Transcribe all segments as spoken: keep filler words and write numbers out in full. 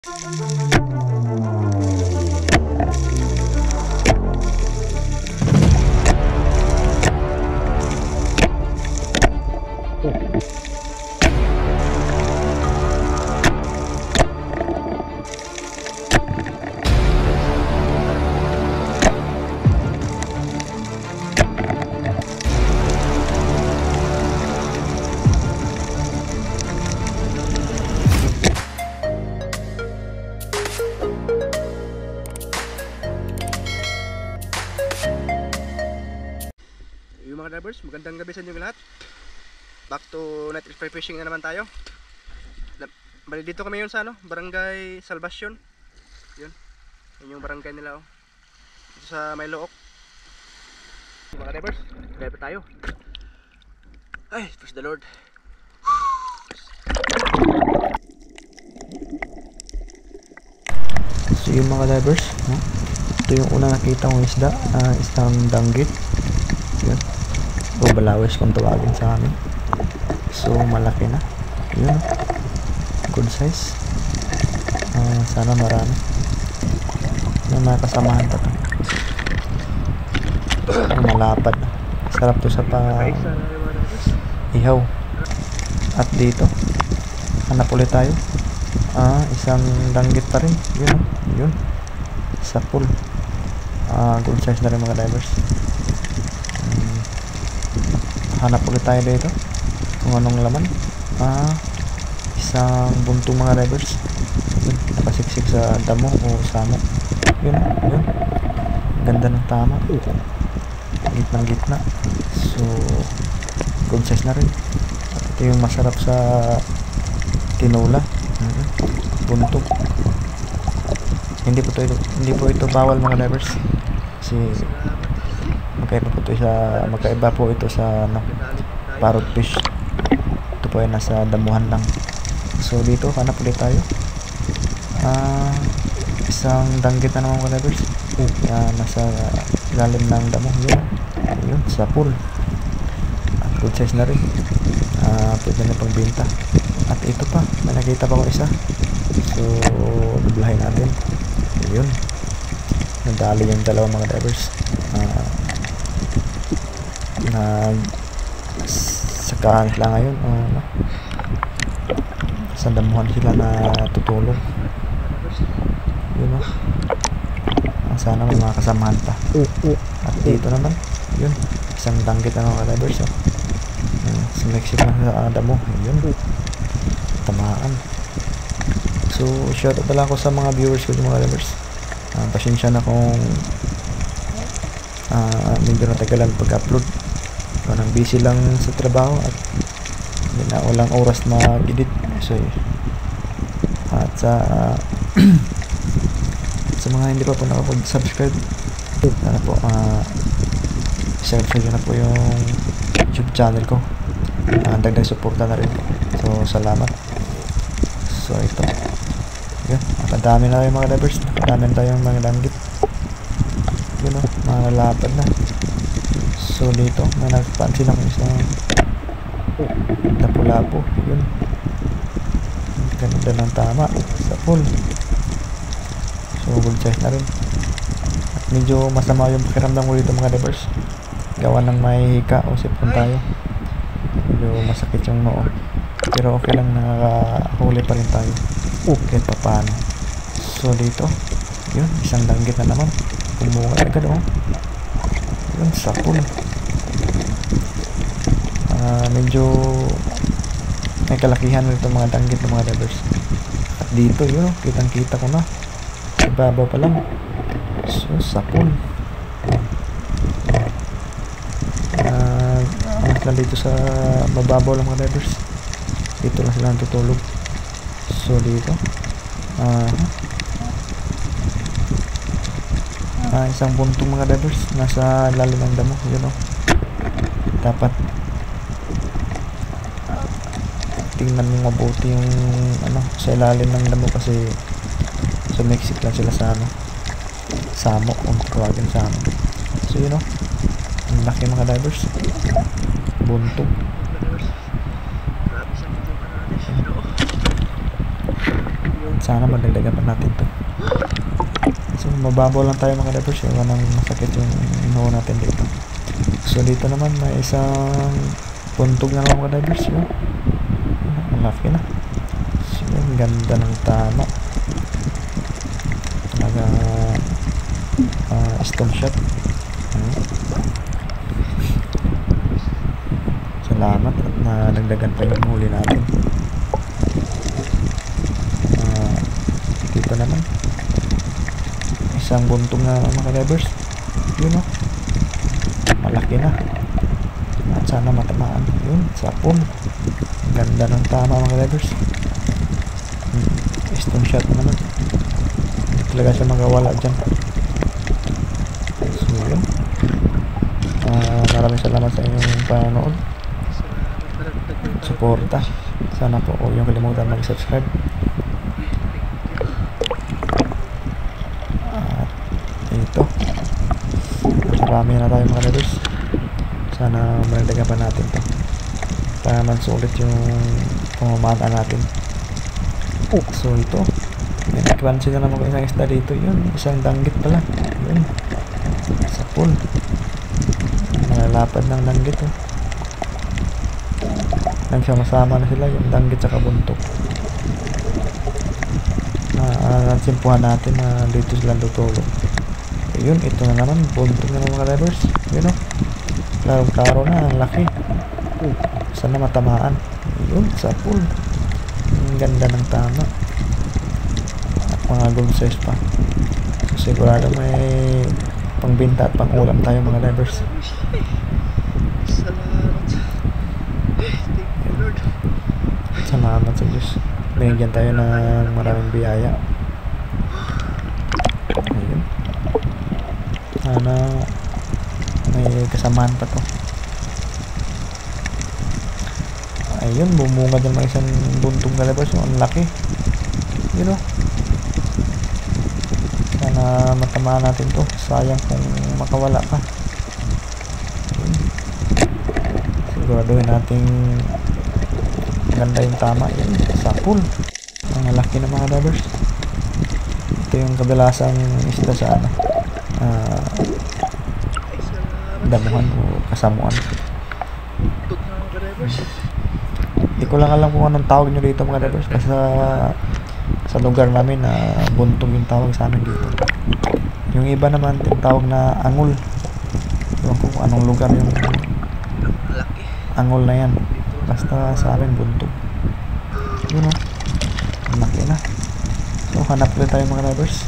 Yung mga drivers, magandang gabi sa inyo lahat. Back to night fly fishing na naman tayo. Bali dito kami yun sa ano, Barangay Salvacion. Yun. Yun yung barangay nila oh. Dito sa May Look. Mga drivers, driver tayo. Ay, praise the Lord. So yung mga divers, no? Ito yung una nakita kong isda, uh, isang danggit. Yun. O balawis kung tawagin sa amin. So malaki na. Yun. Good size. Uh, sana marami. Yung mga kasamahan pa to. Malapad. Sarap to sa pa ihaw. At dito hanap ulit tayo. Ah, isang danggit pa rin. Yun, yun. Sa pool. Ah, good size na rin mga divers. Hmm. Hanap ulit tayo dito. Kung anong laman. Ah, isang buntong mga divers. Yun, nakasiksik sa damo o samo. Yun, yun. Ganda ng tama. Gitnang gitna. So, good size na rin. At ito yung masarap sa tinula. Mm-hmm. Buntok. Hindi po ito hindi po ito bawal mga divers. Kasi magkaiba po ito sa magkaiba po ito sa ano, parrot fish. Ito po ay nasa damuhan lang. So dito hanap ulit tayo. Ah, isang danggit na naman mga divers. Uh, nasa ilalim ng damo. Yun. Yun, sa pool. At good size na rin. Ah, pwede na pagbenta. At ito pa, may nakita pa ko isa. So, dublahin natin. Yun. Nadali yung dalawang mga divers. Uh, na sakahan sila ngayon. Uh, no? Sa damuhan sila na tutulog. Yun o. No? Sana may mga kasamahan pa. At dito naman, yun. Isang danggit na mga divers. Oh. Uh, sumiksik na sa uh, damo. Yun. Tamaan. So shoutout na lang ako sa mga viewers ko, mga divers. Uh, pasensya na kung uh, medyo natagalan pag-upload. So, nang busy lang sa trabaho at hindi na walang oras na edit. So at sa uh, sa mga hindi pa po nakapag-subscribe, sana po uh, subscribe na po yung YouTube channel ko. Uh, dagdag suporta na rin. So salamat. So ito yun, nakadami na yung mga divers, nakadami na tayong mga danggit. Yun o, mga lapad na. So dito may nagpansin ako isang lapu-lapu. Yun, ganda ng tama sa pool. So good size na rin. At medyo masama yung pakiramdam ko dito mga divers, gawa ng may hika o sipon tayo. Medyo masakit yung noo, pero okay lang, nakahuli pa rin tayo. Okay pa paano. So dito, yun, isang danggit na naman. Kumunga agad oh. Yun, sa pool. Uh, medyo may kalakihan nito mga danggit ng mga divers. At dito, yun, kitang kita ko na. Ibabaw pa lang. So, sa pool. Uh, angat lang dito sa mababaw lang mga divers. Dito lang sila tutulog. So dito uh, uh, isang buntong mga divers nasa lalim ng damo. Yun o, dapat uh, tingnan mo mabuti yung ano, sa ilalim ng damo kasi sumiksik lang sila sa ano, samo kung tawagin sa ano. So yun o, ang laki mga divers, buntong. sana madagdagan pa natin to. So mababaw lang tayo mga divers, yung nang masakit yung inuho natin dito. So dito naman may isang puntog na lang mga divers, yun. Ang laki na. So yung ganda ng tama. Talaga uh, stone shot. Hmm. Salamat at nadagdagan pa yung huli natin. Uh, dito naman isang buntong na mga divers, yun o, malaki na at sana matamaan yun, sapon. Ganda ng tama mga divers. hmm, stone shot naman, hindi talaga siya magawala dyan. So yun, uh, maraming salamat sa inyong panonood, suporta. Sana po huwag niyong kalimutan mag-subscribe. Ito, marami na tayo mga divers. Sana malagdagan pa natin to para mansulit yung pumamata natin. Oh, so ito, may nagpansin na naman ko isang isda dito. Yun, isang danggit pala. Yun, sa pool, nalalapad ng danggit oh. Nagsama-sama na sila yung danggit sa buntok. Na natsimpuhan natin na dito sila tutulog. Yun, ito na naman, buntok na naman mga divers. Yun o, klaro-klaro na, ang laki. Uh, sana matamaan. Yun, sa pool. Ang ganda ng tama. At mga gold size pa. So sigurado may pangbinta at pangulam tayo mga divers. Salamat. Thank you Lord. Salamat sa Diyos. Binigyan tayo ng maraming biyaya. Ayun. Sana may kasamaan pa to. Ayun, bumunga dyan mga isang buntong na divers. Ang laki. Yun o. Sana matamaan natin to. Sayang kung makawala pa. Ayun. Siguraduhin natin ganda yung tama. Yun, sa pool. Ang laki ng mga divers. Ito yung kabilasang isda sa ano, uh, damuhan o kasamuan. Hindi ko lang alam kung anong tawag nyo dito mga divers, kasi sa, sa lugar namin na uh, buntog yung tawag sa amin dito. Yung iba naman yung tawag na angol. Ewan ko kung anong lugar yung angol na yan, basta sa amin buntog. Yun o, ang laki na. So hanap ulit tayo mga divers.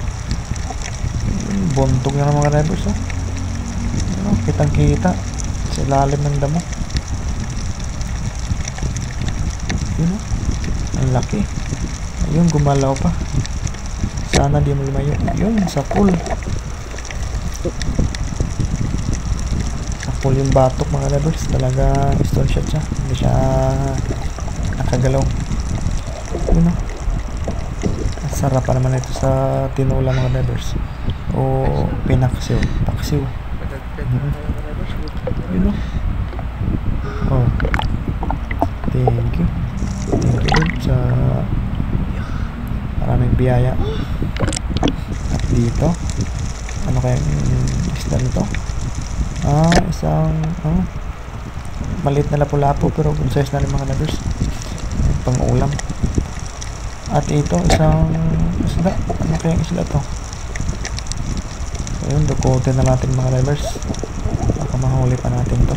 Buntog na ng mga divers oh. Ano, kitang kita sa ilalim ng damo. Yun oh, ang laki. Ayun, gumalaw pa. Sana di mo lumayo. Yun, sa pool. Sa pool yung batok mga divers. Talaga stone shot siya. Hindi siya nakagalaw. Yun oh, sarap pa naman ito sa tinula mga divers o pinaksiw, paksiw. Mm-hmm. Yun o. Oh, thank you thank you sa maraming biyaya. At dito, ano kaya yung isda nito? Ah, isang oh, maliit na lapu-lapu pero good size na rin mga divers, pang ulam. At ito, isang isda. Ano kaya yung isda to? So yun, dukotin na natin mga divers. Baka mahuli pa natin to.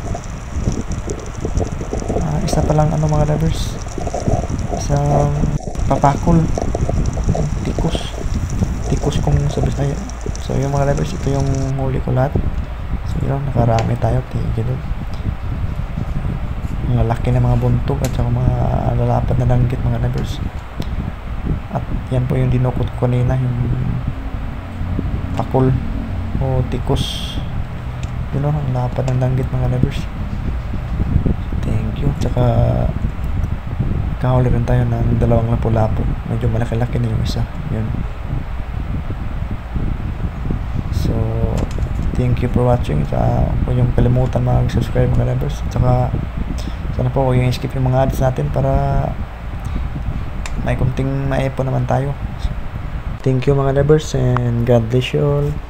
Ah, isa pa lang ano mga divers. Isang papakol. Tikus. Tikus kung sa Bisaya. So yun mga divers, ito yung huli ko lahat. So yun, nakarami tayo. Tigil doon. Mga laki na mga buntog at saka mga lalapad na danggit mga divers. At yan po yung dinukot ko kanina, yung pakol o tikus. Yun o, ang lapad ng danggit mga divers. Thank you. Tsaka kahuli rin tayo ng dalawang lapu-lapu. Medyo malaki-laki na yung isa. Yun. So thank you for watching. Tsaka huwag yung kalimutan mag-subscribe mga divers. Tsaka sana po huwag yung skip yung mga ads natin para may kunting maipon naman tayo. Thank you mga lovers and God bless you all.